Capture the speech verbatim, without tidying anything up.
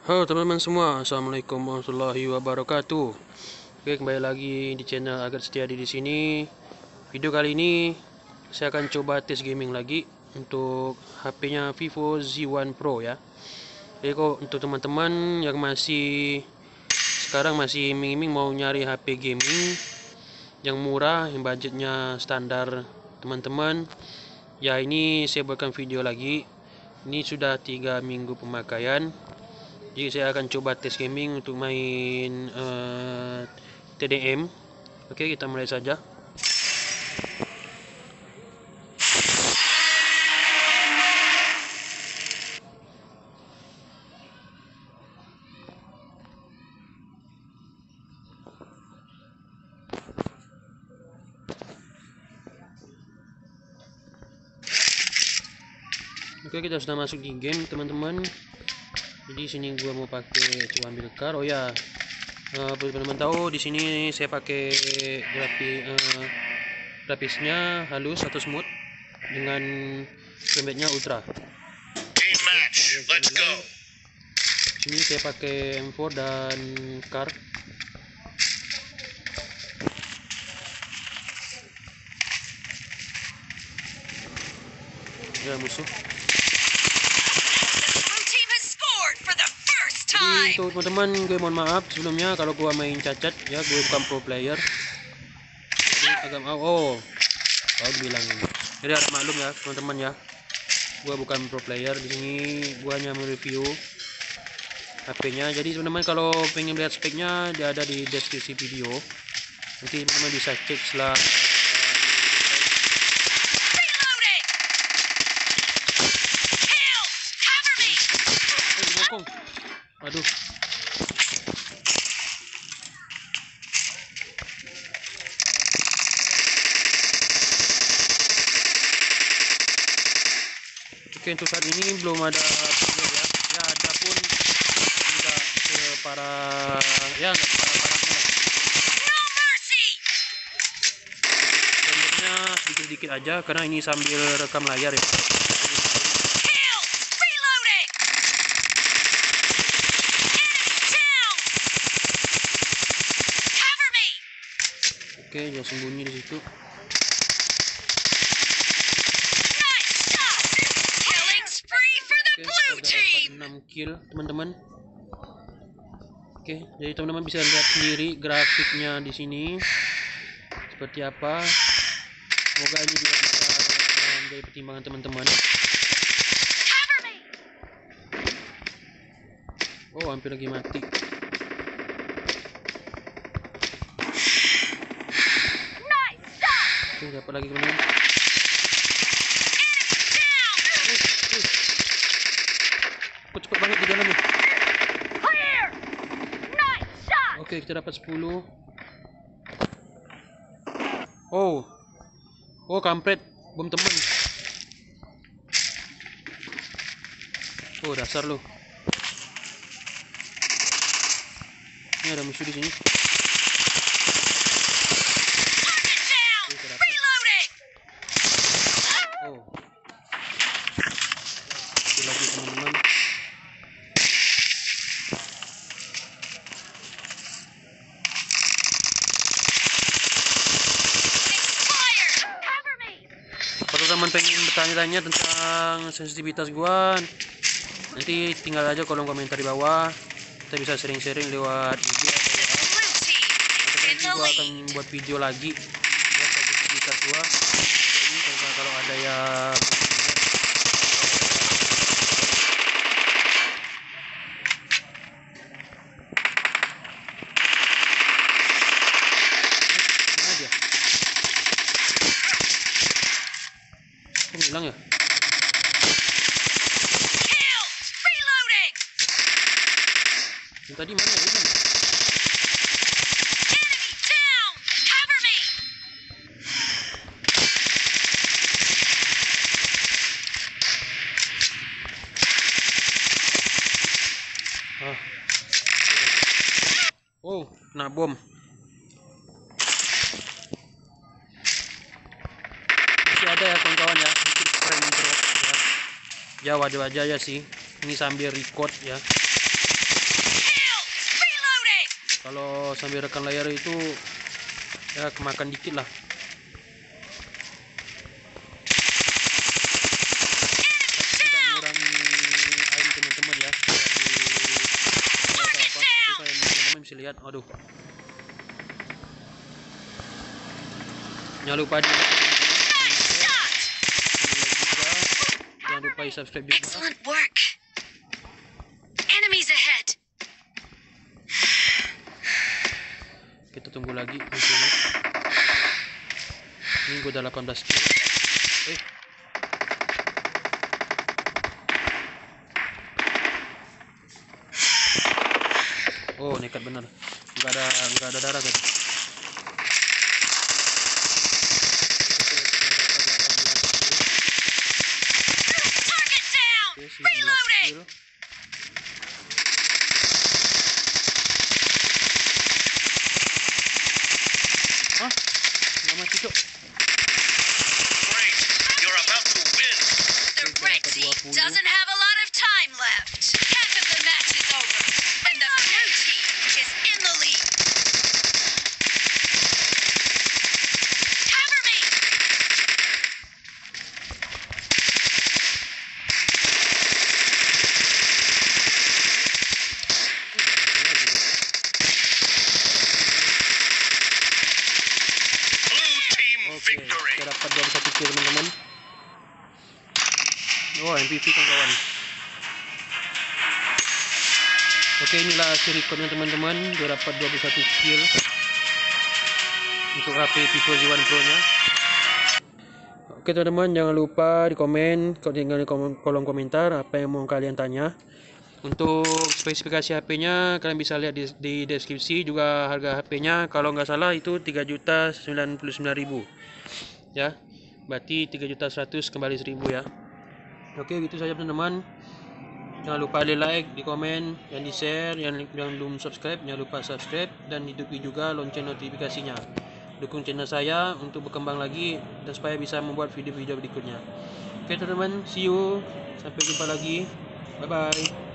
Halo teman-teman semua, assalamualaikum warahmatullahi wabarakatuh. Oke, kembali lagi di channel Agar Setiadi di sini. Video kali ini saya akan coba tes gaming lagi untuk H P-nya Vivo Z satu Pro ya. Jadi kok untuk teman-teman yang masih sekarang masih iming-iming mau nyari H P gaming yang murah, yang budgetnya standar teman-teman, ya ini saya buatkan video lagi. Ini sudah tiga minggu pemakaian. Jadi saya akan coba tes gaming untuk main uh, T D M. Oke, kita mulai saja. Oke, kita sudah masuk di game teman-teman. Jadi sini gua mau pakai coba ambil card. Oh ya, uh, teman-teman tahu di sini saya pakai grafik uh, grafisnya halus atau smooth dengan frame rate-nya ultra. Team match, let's go. Sini saya pakai M empat dan card. Ya, musuh. Jadi untuk teman-teman, gue mohon maaf sebelumnya kalau gue main cacat ya, gue bukan pro player. Jadi agak mau oh, oh bilang ini. Jadi harap maklum ya teman-teman ya, gue bukan pro player. Di sini gue hanya mereview H P-nya. Jadi teman-teman kalau pengen lihat speknya, dia ada di deskripsi video. Nanti teman-teman bisa cek setelah. Aduh. Oke, untuk saat ini belum ada video ya. Ya ada pun tidak separah ya nggak separah-parahnya. Gambarnya sedikit-sedikit aja karena ini sambil rekam layar ya. Oke, jangan sembunyi di situ. Oke, sudah dapat enam kill teman-teman. Oke, jadi teman-teman bisa lihat sendiri grafiknya di sini seperti apa. Semoga ini juga bisa menjadi pertimbangan teman-teman. Oh, hampir lagi mati. Oke, dapat lagi teman-teman. Kok cepet banget di dalamnya. Oke, kita dapat sepuluh. Oh. Oh, kampret. Bom teman. Oh, dasar lu. Ini ada musuh di sini. Oh. Itu lagi teman-teman. Kalau teman pengen bertanya-tanya tentang sensitivitas gua, nanti tinggal aja kolom komentar di bawah. Kita bisa sering-sering lewat I G atau W A. Nanti gua akan buat video lagi ya sensitivitas gua. Jadi kalau ada yang hilang ya? Yang tadi mana ya? Hilang. Ah. Oh, kena bom. Masih ada ya kawan-kawan ya, sedikit frame drop ya. Ya wajar aja ya sih. Ini sambil record ya. Kalau sambil rekam layar itu ya kemakan dikit lah. Tidak mengurangi aim teman-teman ya. Jadi apa apa teman-teman bisa lihat. Aduh. Jangan lupa di jangan lupa di subscribe juga. Excellent work. Enemies ahead. Kita tunggu lagi di sini. Ini gue udah delapan belas kill. Eh. Oh, nekat bener. Enggak ada enggak ada darah tadi. Target down. Reloading. Hah? Nggak mati cok. Great. You're about to win. The red team doesn't have a lot of time left. Half of the match is over, and the blue team is in the lead. Cover me. Blue team Oke, victory. kita dapat dua puluh satu kill teman-teman. Oh, M V P kan kawan. Oke, inilah hasil recordnya teman-teman. Dia dapat dua puluh satu kill untuk H P Vivo Z satu Pro nya. Oke teman-teman, jangan lupa di komen, tinggal di kolom komentar apa yang mau kalian tanya. Untuk spesifikasi H P-nya kalian bisa lihat di, di deskripsi, juga harga H P-nya kalau nggak salah itu tiga juta sembilan puluh sembilan ribu. Ya. Berarti tiga juta seratus kembali seribu ya. Oke, gitu saja teman-teman. Jangan lupa di like, di komen, dan di share. Yang, yang belum subscribe jangan lupa subscribe dan hidupi juga lonceng notifikasinya. Dukung channel saya untuk berkembang lagi dan supaya bisa membuat video-video berikutnya. Oke teman-teman, see you. Sampai jumpa lagi. Bye bye.